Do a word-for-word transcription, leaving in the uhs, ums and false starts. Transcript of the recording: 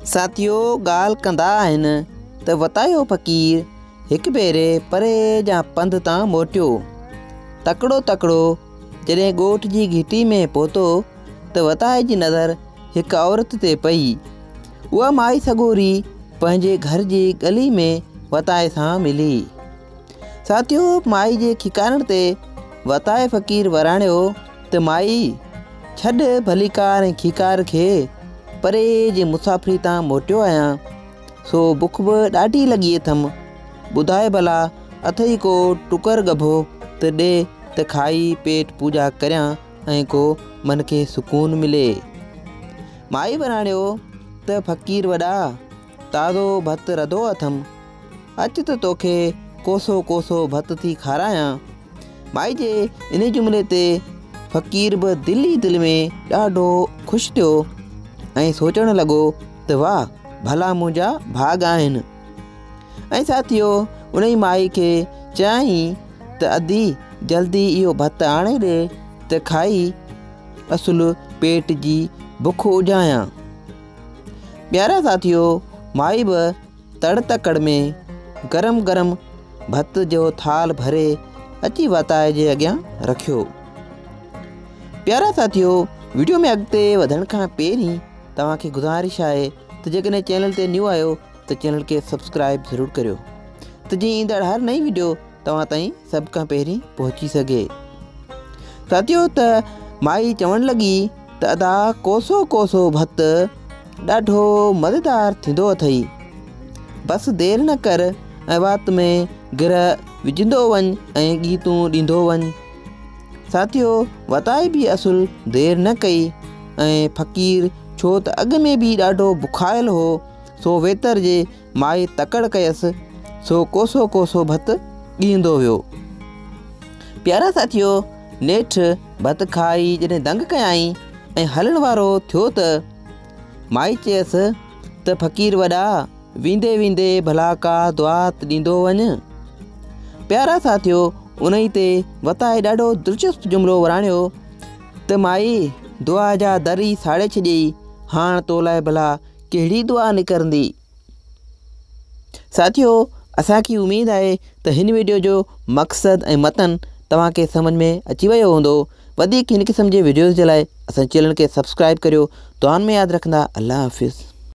साथियो ॻाल्हि कंदा आहिनि त वतायो फ़क़ीर हिकु भेरे परे जा पंध तां मोटियो। तकिड़ो तकिड़ो जॾहिं ॻोठ जी घिटी में पहुतो त वताए जी नज़र हिकु औरत ते पई। उहा माई सॻोरी पंहिंजे घर जी गली में वताए सां मिली। साथियो माई जे खिकारण ते वताए फ़क़ीर वराणियो त माई छॾ भलीकार ऐं खिकार खे, परे जे मुसाफ़िरी तां मोटियो आहियां, सो बुख बि ॾाढी लॻी अथमि। ॿुधाए भला अथई को टुकर गभो त ॾे त खाई पेट पूजा करियां ऐं को मन खे सुकून मिले। माई वराणियो त फ़क़ीर वॾा ताज़ो भत रधो अथमि, अच त तोखे कोसो कोसो भत थी खारायां। माई जे इन जुमिले ते फ़क़ीर बि दिलि ई दिलि में ॾाढो ख़ुशि थियो ऐं सोचणु लॻो त वाह भला मुंहिंजा भाग आहिनि। ऐं साथियो उन ई माई खे चयाईं त अदी जल्दी इहो भत आणे ॾे त खाई असुलु पेट जी बुख उॼायां। प्यारा साथियो माई बि तड़ तकड़ में गरम गरम भत जो थाल भरे अची वताए जे अॻियां रखियो। प्यारा साथियो वीडियो में अॻिते वधण खां पहिरीं तव्हांखे गुज़ारिश आहे त जेकॾहिं चैनल ते न्यू आहियो त चैनल खे सब्सक्राइब ज़रूरु करियो त जीअं ईंदड़ हर नई वीडियो तव्हां ताईं सभ खां पहिरीं पहुची सघे। साथियो त माई चवणु लॻी त अदा कोसो कोसो भत ॾाढो मज़ेदार थींदो अथई, बसि देरि न कर ऐं वात में गिर विझंदो वञ ऐं गीतूं ॾींदो वञ। साथियो वताए बि असुल देरि न कई ऐं फ़क़ीर छो त अॻ में बि ॾाढो बुखायल हो, सो वेतर जे माई तकड़ कयसि, सो कोसो कोसो भत ॾींदो वियो। प्यारा साथियो नेठि भत खाई जॾहिं दंग कयाई ऐं हलण वारो थियो त माई चयसि त फ़क़ीर वॾा वेंदे वेंदे भला का दुआ ॾींदो वञ। प्यारा साथियो उन ई ते वताए ॾाढो दिलचस्प जुमिलो वराणियो त माई दुआ जा दर ई साड़े छॾियई, हाणे तो लाइ भला कहिड़ी दुआ निकिरंदी। साथियो असांखे उमेदु आहे त हिन वीडियो जो मक़सदु ऐं मतन तव्हांखे सम्झ में अची वियो हूंदो। वधीक हिन क़िस्म जे वीडियोज़ जे लाइ असांजे चैनल खे सब्सक्राइब करियो। दुआनि में यादि रखंदा। अल्लाह हाफ़िज़।